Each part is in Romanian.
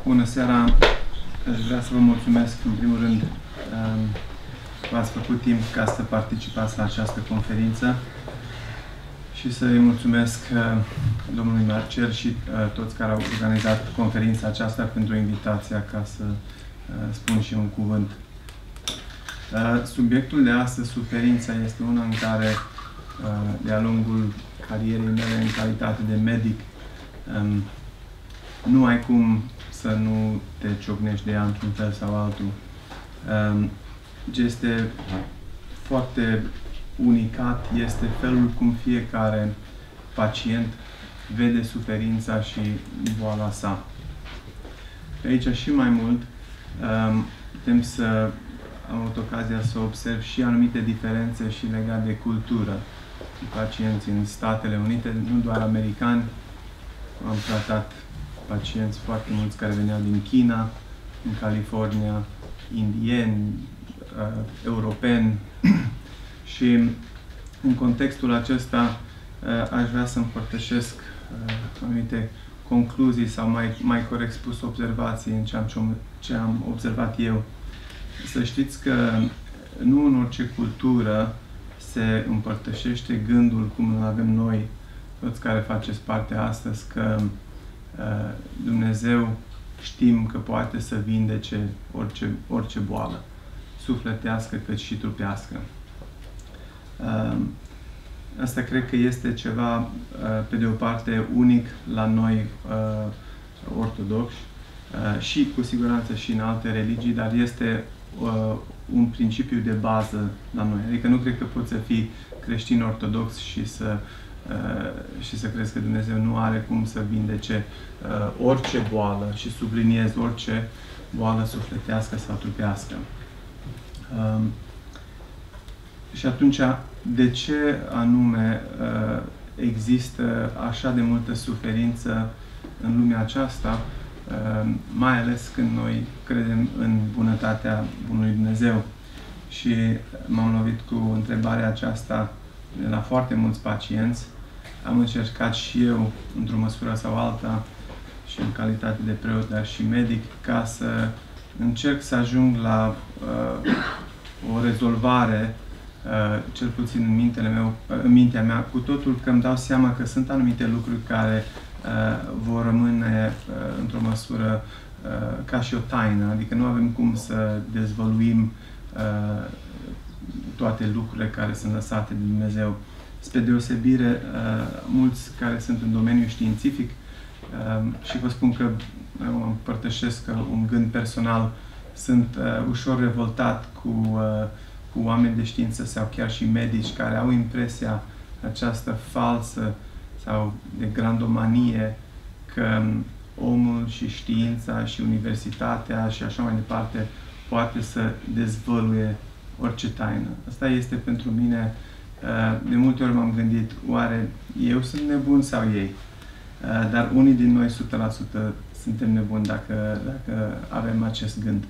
Bună seara! Aș vrea să vă mulțumesc, în primul rând, că ați făcut timp ca să participați la această conferință și să-i mulțumesc domnului Marcel și toți care au organizat conferința aceasta pentru invitația ca să spun și un cuvânt. Subiectul de astăzi, suferința, este una în care, de-a lungul carierei mele în calitate de medic, nu ai cum să nu te ciocnești de ea într-un fel sau altul. Ce este foarte unicat este felul cum fiecare pacient vede suferința și boala sa. Pe aici și mai mult putem să am avut ocazia să observ și anumite diferențe și legate de cultură. Pacienți în Statele Unite, nu doar americani, am tratat pacienți foarte mulți care veneau din China, în California, indieni, europeni și în contextul acesta aș vrea să împărtășesc anumite concluzii sau mai corect spus observații în ce am observat eu. Să știți că nu în orice cultură se împărtășește gândul cum îl avem noi, toți care faceți parte astăzi, că Dumnezeu știm că poate să vindece orice boală, sufletească cât și trupească. Asta cred că este ceva, pe de o parte, unic la noi ortodoxi și cu siguranță și în alte religii, dar este un principiu de bază la noi. Adică nu cred că poți să fii creștin ortodox și să crezi că Dumnezeu nu are cum să vindece orice boală și subliniez orice boală sufletească sau trupească. Și atunci, de ce anume există așa de multă suferință în lumea aceasta, mai ales când noi credem în bunătatea bunului Dumnezeu? Și m-am lovit cu întrebarea aceasta de la foarte mulți pacienți. Am încercat și eu, într-o măsură sau alta, și în calitate de preot, dar și medic, ca să încerc să ajung la o rezolvare, cel puțin în mintea mea, cu totul că îmi dau seama că sunt anumite lucruri care vor rămâne într-o măsură ca și o taină, adică nu avem cum să dezvăluim toate lucrurile care sunt lăsate de Dumnezeu. Spre deosebire, mulți care sunt în domeniul științific, și vă spun că eu împărtășesc un gând personal, sunt ușor revoltat cu oameni de știință sau chiar și medici care au impresia aceasta falsă sau de grandomanie că omul și știința și universitatea și așa mai departe poate să dezvăluie orice taină. Asta este pentru mine, de multe ori m-am gândit, oare eu sunt nebun sau ei? Dar unii din noi 100% suntem nebuni dacă avem acest gând.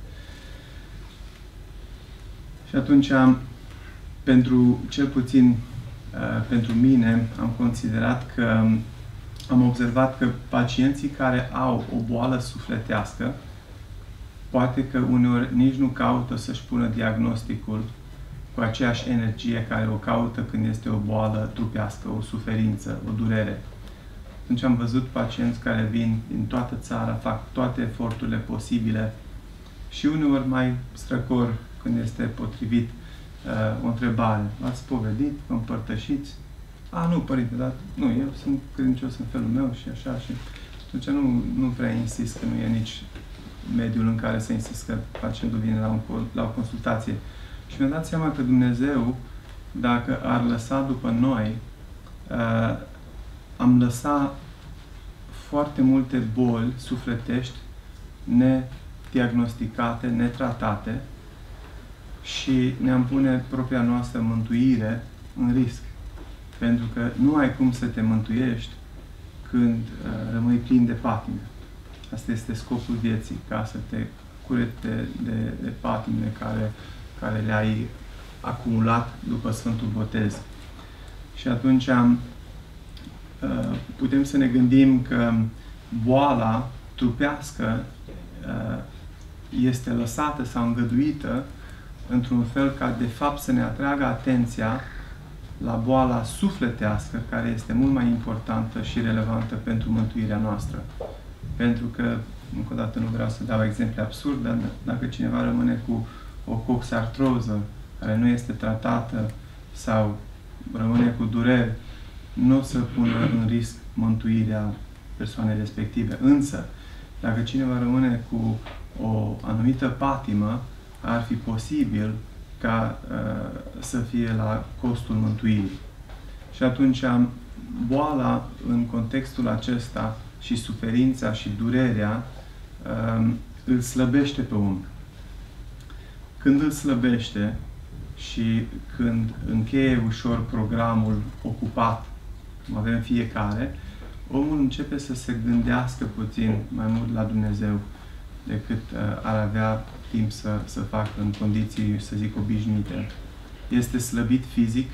Și atunci, cel puțin pentru mine, am considerat că am observat că pacienții care au o boală sufletească, poate că uneori nici nu caută să-și pună diagnosticul cu aceeași energie care o caută când este o boală trupească, o suferință, o durere. Atunci am văzut pacienți care vin din toată țara, fac toate eforturile posibile și uneori mai străcor când este potrivit o întrebare. V-ați spovedit? Vă împărtășiți? Nu, părinte, dar nu, eu sunt credincios în felul meu și așa. Și atunci nu prea insist, că nu e nici mediul în care să insist că pacientul vine la o consultație. Și mi-am dat seama că Dumnezeu, dacă ar lăsa după noi, am lăsat foarte multe boli sufletești nediagnosticate, netratate și ne-am pune propria noastră mântuire în risc. Pentru că nu ai cum să te mântuiești când rămâi plin de patime. Asta este scopul vieții, ca să te cureți de patimile care le-ai acumulat după Sfântul Botez. Și atunci putem să ne gândim că boala trupească este lăsată sau îngăduită într-un fel ca, de fapt, să ne atragă atenția la boala sufletească, care este mult mai importantă și relevantă pentru mântuirea noastră. Pentru că, încă o dată, nu vreau să dau exemple absurde, dar dacă cineva rămâne cu o coxartroză care nu este tratată sau rămâne cu dureri, nu o să pună în risc mântuirea persoanei respective. Însă, dacă cineva rămâne cu o anumită patimă, ar fi posibil ca să fie la costul mântuirii. Și atunci, boala, în contextul acesta, și suferința și durerea, îl slăbește pe om. Când îl slăbește și când încheie ușor programul ocupat, cum avem fiecare, omul începe să se gândească puțin mai mult la Dumnezeu decât ar avea timp să facă în condiții, să zic, obișnuite. Este slăbit fizic,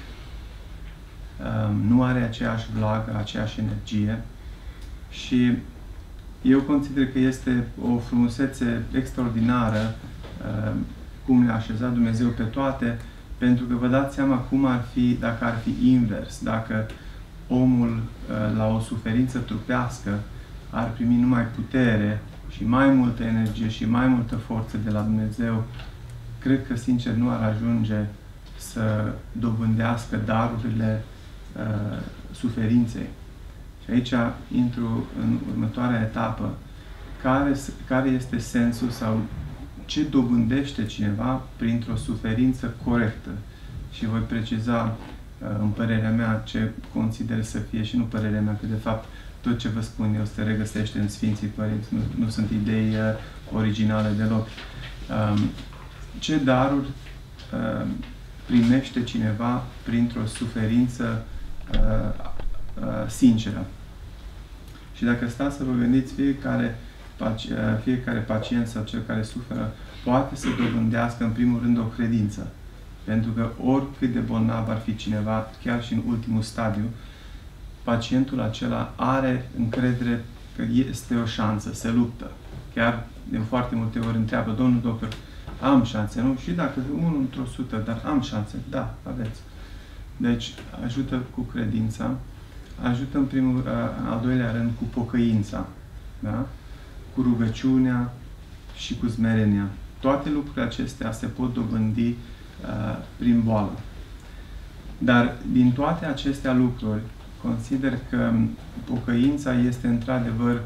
nu are aceeași vlagă, aceeași energie și eu consider că este o frumusețe extraordinară cum le-a așezat Dumnezeu pe toate, pentru că vă dați seama cum ar fi dacă ar fi invers, dacă omul la o suferință trupească ar primi numai putere și mai multă energie și mai multă forță de la Dumnezeu, cred că, sincer, nu ar ajunge să dobândească darurile suferinței. Și aici intru în următoarea etapă. Care este sensul sau ce dobândește cineva printr-o suferință corectă? Și voi preciza, în părerea mea, ce consider să fie și nu părerea mea, că de fapt tot ce vă spun eu se regăsește în Sfinții Părinți, nu sunt idei originale deloc. Ce daruri primește cineva printr-o suferință sinceră? Și dacă stați să vă gândiți, fiecare pacient sau cel care suferă poate să dobândească în primul rând o credință. Pentru că oricât de bolnav ar fi cineva, chiar și în ultimul stadiu, pacientul acela are încredere că este o șansă, se luptă. Chiar de foarte multe ori întreabă: domnul doctor, am șanse, nu? Și dacă 1 într-o 100, dar am șanse. Da, aveți. Deci, ajută cu credința, ajută în al doilea rând cu pocăința, da? Cu rugăciunea și cu smerenia. Toate lucrurile acestea se pot dobândi prin boală. Dar din toate acestea lucruri, consider că pocăința este într-adevăr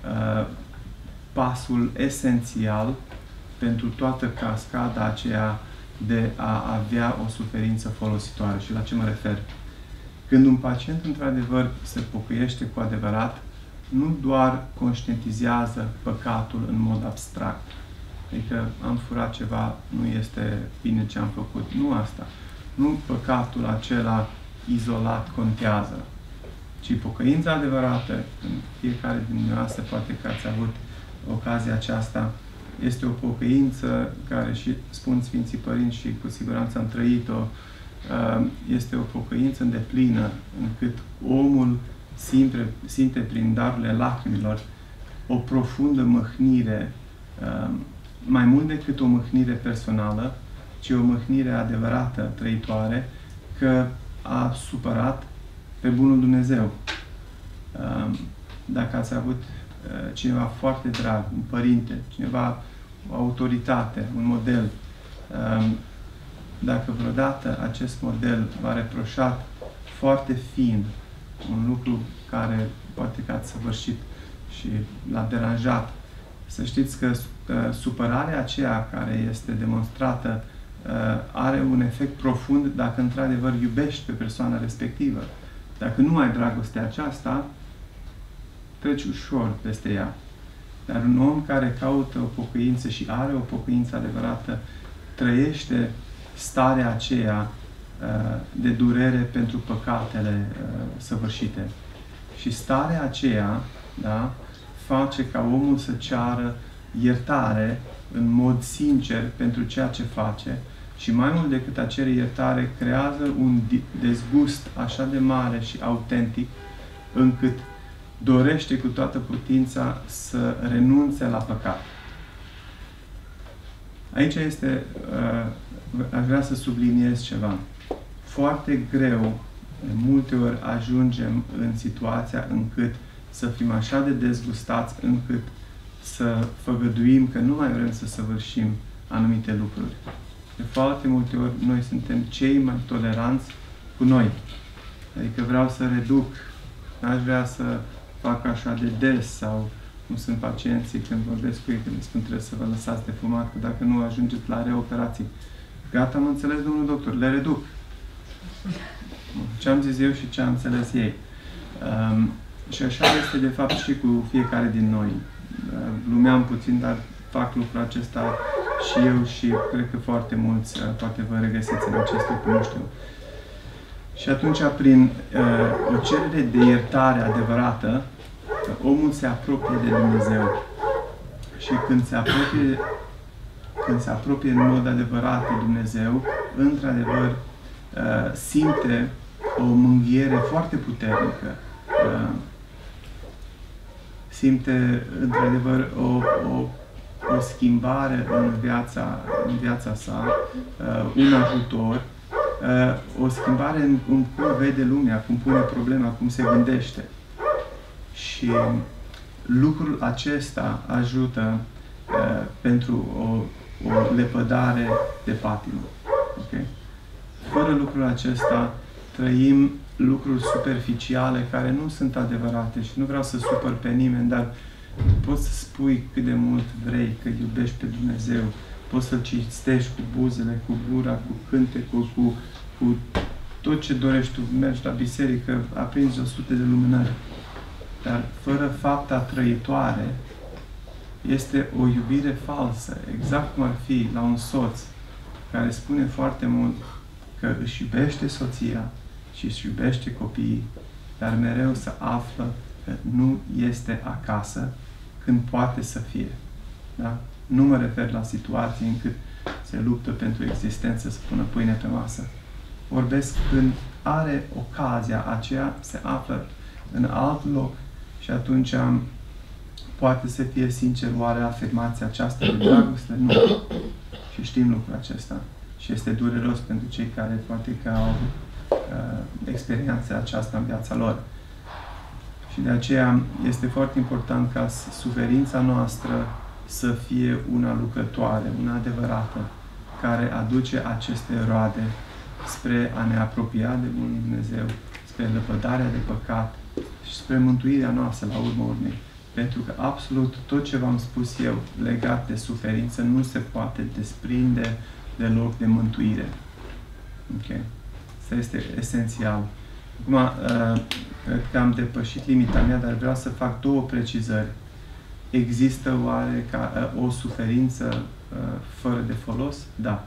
pasul esențial pentru toată cascada aceea de a avea o suferință folositoare. Și la ce mă refer? Când un pacient într-adevăr se pocăiește cu adevărat, nu doar conștientizează păcatul în mod abstract. Adică am furat ceva, nu este bine ce am făcut. Nu asta. Nu păcatul acela izolat contează, ci pocăința adevărată, când fiecare din dumneavoastră, poate că ați avut ocazia aceasta, este o pocăință care, și spun Sfinții Părinți și cu siguranță am trăit-o, este o pocăință îndeplină, încât omul simte prin darurile lacrimilor o profundă mâhnire, mai mult decât o mâhnire personală, ci o mâhnire adevărată, trăitoare, că a supărat pe bunul Dumnezeu. Dacă ați avut cineva foarte drag, un părinte, cineva, o autoritate, un model, dacă vreodată acest model v-a reproșat foarte fin un lucru care poate că ați săvârșit și l-a deranjat, să știți că supărarea aceea care este demonstrată are un efect profund dacă într-adevăr iubești pe persoana respectivă. Dacă nu ai dragostea aceasta, treci ușor peste ea. Dar un om care caută o pocăință și are o pocăință adevărată, trăiește starea aceea de durere pentru păcatele săvârșite. Și starea aceea, da, face ca omul să ceară iertare în mod sincer pentru ceea ce face și mai mult decât a cere iertare, creează un dezgust așa de mare și autentic încât dorește cu toată putința să renunțe la păcat. Aici este, aș vrea să subliniez ceva. Foarte greu, de multe ori ajungem în situația încât să fim așa de dezgustați încât să făgăduim că nu mai vrem să săvârșim anumite lucruri. De foarte multe ori noi suntem cei mai toleranți cu noi. Adică vreau să reduc, n-aș vrea să fac așa de des sau cum sunt pacienții când vorbesc cu ei, când îmi spun trebuie să vă lăsați de fumat, că dacă nu ajungeți la reoperații. Gata, am înțeles, domnul doctor, le reduc. Ce am zis eu și ce am înțeles ei. Și așa este de fapt și cu fiecare din noi. Glumeam puțin, dar fac lucrul acesta și eu și cred că foarte mulți poate vă regăsiți în acest lucru, nu știu. Și atunci, prin o cerere de iertare adevărată, omul se apropie de Dumnezeu. Și când se apropie în mod adevărat de Dumnezeu, într-adevăr, simte o mânghiere foarte puternică. Simte, într-adevăr, o schimbare în viața sa, un ajutor, o schimbare în cum vede lumea, cum pune problema, cum se gândește. Și lucrul acesta ajută pentru o lepădare de patimă. Okay? Fără lucrul acesta trăim lucruri superficiale care nu sunt adevărate și nu vreau să supăr pe nimeni, dar poți să spui cât de mult vrei că iubești pe Dumnezeu, poți să-L cinstești cu buzele, cu gura, cu cântecul, cu tot ce dorești tu, mergi la biserică, aprinzi 100 de lumânări. Dar fără fapta trăitoare este o iubire falsă, exact cum ar fi la un soț care spune foarte mult că își iubește soția și își iubește copiii, dar mereu să află că nu este acasă când poate să fie. Da? Nu mă refer la situații încât se luptă pentru existență să pună pâine pe masă. Vorbesc când are ocazia aceea, se află în alt loc și atunci poate să fie sincer, oare afirmația aceasta de dragoste? Nu. Și știm lucrul acesta. Și este dureros pentru cei care poate că au experiența aceasta în viața lor. Și de aceea este foarte important ca suferința noastră să fie una lucrătoare, una adevărată, care aduce aceste roade spre a ne apropia de Bunul Dumnezeu, spre lepădarea de păcat și spre mântuirea noastră la urma urmei. Pentru că absolut tot ce v-am spus eu legat de suferință nu se poate desprinde deloc de mântuire. Ok? Asta este esențial. Acum, cred că am depășit limita mea, dar vreau să fac două precizări. Există oare o suferință fără de folos? Da.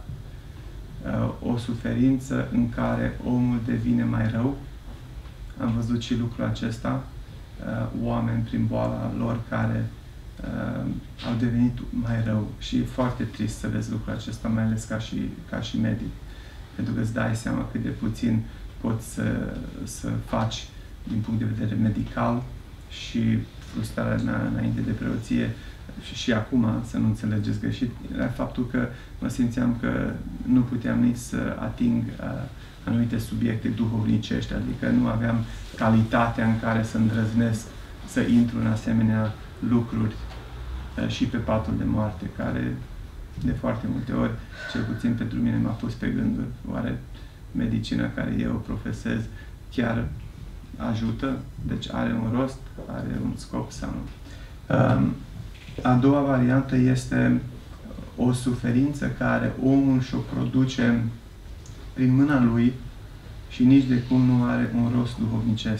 O suferință în care omul devine mai rău? Am văzut și lucrul acesta. Oameni prin boala lor care au devenit mai rău. Și e foarte trist să vezi lucrul acesta, mai ales ca și medic. Pentru că îți dai seama cât de puțin poți să faci din punct de vedere medical și frustrarea înainte de preoție și acum, să nu înțelegeți greșit, era faptul că mă simțeam că nu puteam nici să ating anumite subiecte duhovnicești, adică nu aveam calitatea în care să îndrăznesc să intru în asemenea lucruri și pe patul de moarte, care de foarte multe ori, cel puțin pentru mine, m-a pus pe gânduri. Oare medicina care eu o profesez chiar ajută? Deci are un rost? Are un scop sau nu? A doua variantă este o suferință care omul și-o produce prin mâna lui și nici de cum nu are un rost duhovnicesc.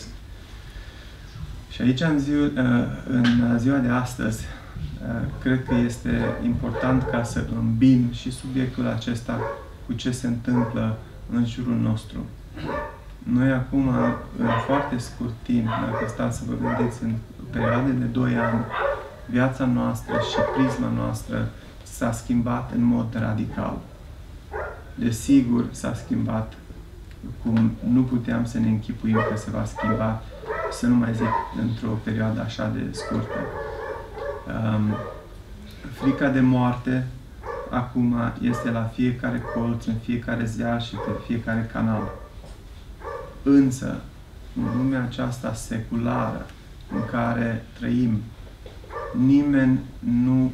Și aici, în ziua de astăzi, cred că este important ca să îmbin și subiectul acesta cu ce se întâmplă în jurul nostru. Noi acum, în foarte scurt timp, dacă stați să vă gândiți în perioade de 2 ani, viața noastră și prisma noastră s-a schimbat în mod radical. Desigur, s-a schimbat cum nu puteam să ne închipuim că se va schimba, să nu mai zic într-o perioadă așa de scurtă. Frica de moarte acum este la fiecare colț, în fiecare ziar și pe fiecare canal. Însă, în lumea aceasta seculară în care trăim, nimeni nu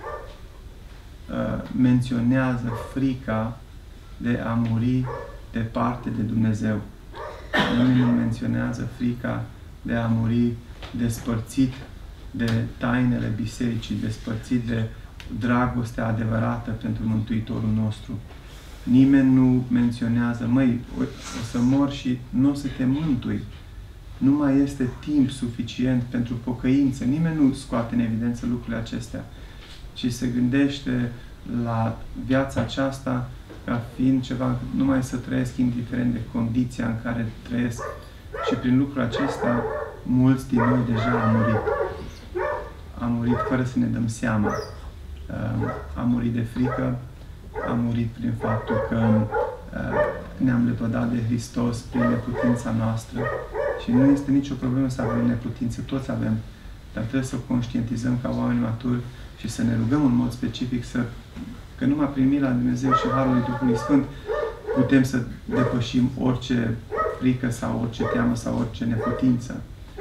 menționează frica de a muri departe de Dumnezeu. Nimeni nu menționează frica de a muri despărțit de tainele bisericii, despărțit de dragostea adevărată pentru Mântuitorul nostru. Nimeni nu menționează, măi, o să mor și nu o să te mântui. Nu mai este timp suficient pentru pocăință. Nimeni nu scoate în evidență lucrurile acestea, ci se gândește la viața aceasta ca fiind ceva, numai să trăiesc indiferent de condiția în care trăiesc. Și prin lucrul acesta, mulți din noi deja au murit. Am murit fără să ne dăm seama. Am murit de frică, am murit prin faptul că ne-am lepădat de Hristos prin neputința noastră. Și nu este nicio problemă să avem neputință, toți avem. Dar trebuie să o conștientizăm ca oameni maturi și să ne rugăm în mod specific că numai prin mila lui Dumnezeu și harul lui Duhului Sfânt putem să depășim orice frică sau orice teamă sau orice neputință.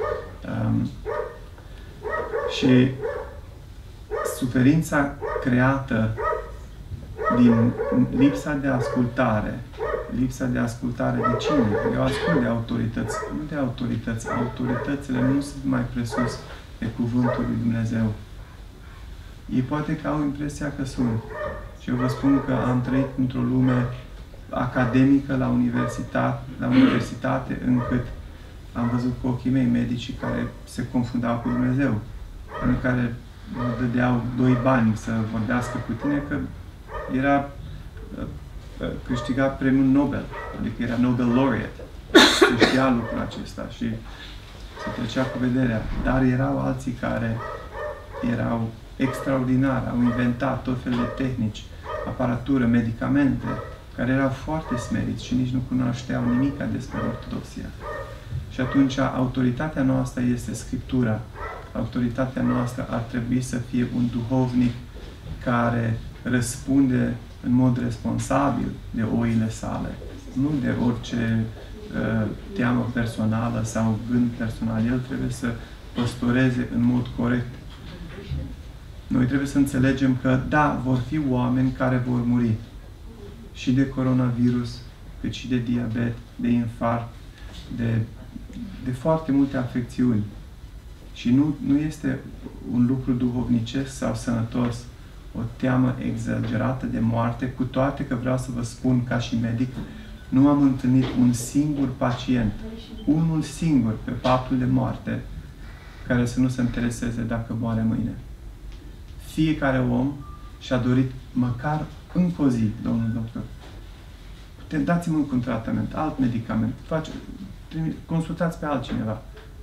Și suferința creată din lipsa de ascultare. Lipsa de ascultare de cine? Eu ascult de autorități. Nu de autorități. Autoritățile nu sunt mai presus de cuvântul lui Dumnezeu. Ei poate că au impresia că sunt. Și eu vă spun că am trăit într-o lume academică la universitate, încât am văzut cu ochii mei medicii care se confundau cu Dumnezeu, în care dădeau 2 bani să vorbească cu tine, că era câștigat premiul Nobel, adică era Nobel laureate. Se știa lucrul acesta și se trecea cu vederea. Dar erau alții care erau extraordinari, au inventat tot felul de tehnici, aparatură, medicamente, care erau foarte smeriți și nici nu cunoșteau nimic despre ortodoxia. Și atunci autoritatea noastră este Scriptura. Autoritatea noastră ar trebui să fie un duhovnic care răspunde în mod responsabil de oile sale, nu de orice teamă personală sau gând personal. El trebuie să păstoreze în mod corect. Noi trebuie să înțelegem că, da, vor fi oameni care vor muri și de coronavirus, cât și de diabet, de infarct, de foarte multe afecțiuni. Și nu este un lucru duhovnicesc sau sănătos, o teamă exagerată de moarte, cu toate că vreau să vă spun ca și medic, nu am întâlnit un singur pacient, unul singur pe patul de moarte, care să nu se intereseze dacă moare mâine. Fiecare om și-a dorit măcar încă o zi, domnul doctor. Dați-mi încă un tratament, alt medicament, consultați pe altcineva.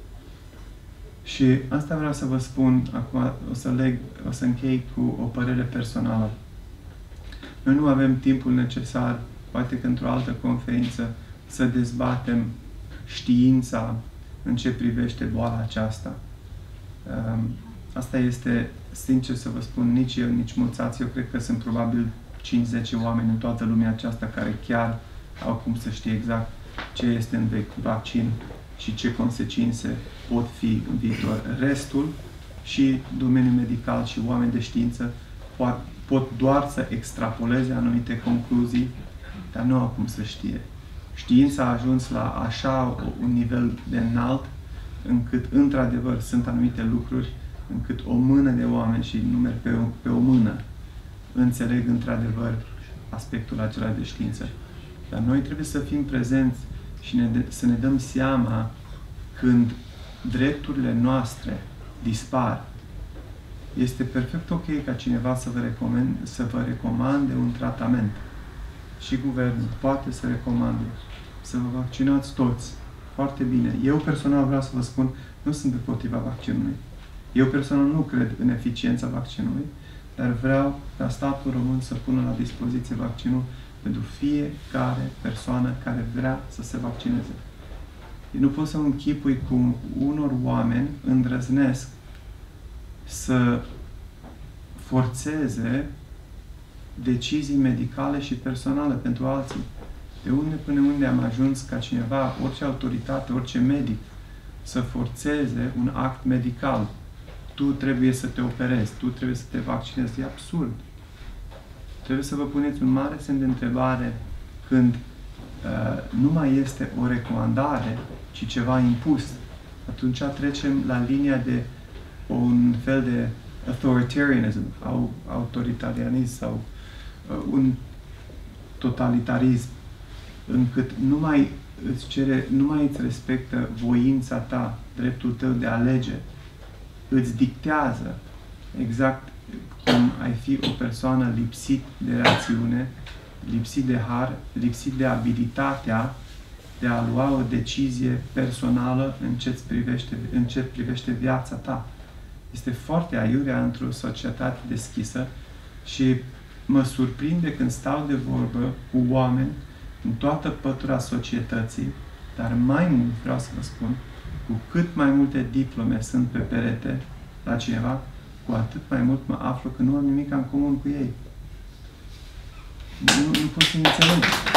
Și asta vreau să vă spun, acum o să închei cu o părere personală. Noi nu avem timpul necesar, poate că într-o altă conferință, să dezbatem știința în ce privește boala aceasta. Asta este, sincer să vă spun, nici eu, nici mulți alții. Eu cred că sunt probabil 5-10 oameni în toată lumea aceasta care chiar au cum să știe exact ce este în vaccin și ce consecințe pot fi în viitor. Restul și domeniul medical și oameni de știință pot doar să extrapoleze anumite concluzii, dar nu au cum să știe. Știința a ajuns la așa un nivel de înalt, încât, într-adevăr, sunt anumite lucruri încât o mână de oameni, și nu merg pe o mână, înțeleg, într-adevăr, aspectul acela de știință. Dar noi trebuie să fim prezenți și să ne dăm seama când drepturile noastre dispar. Este perfect ok ca cineva să vă recomande un tratament. Și guvernul poate să recomande să vă vaccinați toți. Foarte bine. Eu personal vreau să vă spun, nu sunt împotriva vaccinului. Eu personal nu cred în eficiența vaccinului, dar vreau ca statul român să pună la dispoziție vaccinul pentru fiecare persoană care vrea să se vaccineze. Eu nu pot să închipui cum unor oameni îndrăznesc să forțeze decizii medicale și personale pentru alții. De unde până unde am ajuns ca cineva, orice autoritate, orice medic, să forțeze un act medical. Tu trebuie să te operezi, tu trebuie să te vaccinezi. E absurd. Trebuie să vă puneți un mare semn de întrebare când nu mai este o recomandare, ci ceva impus. Atunci trecem la linia de un fel de authoritarianism, autoritarianism sau un totalitarism, încât nu mai îți respectă voința ta, dreptul tău de a alege. Îți dictează exact cum ai fi o persoană lipsit de rațiune, lipsit de har, lipsit de abilitatea de a lua o decizie personală în ce privește viața ta. Este foarte aiurea într-o societate deschisă și mă surprinde când stau de vorbă cu oameni în toată pătura societății, dar mai mult, vreau să vă spun, cu cât mai multe diplome sunt pe perete la cineva, cu atât mai mult mă aflu că nu am nimic în comun cu ei. Nu pot să înțeleg.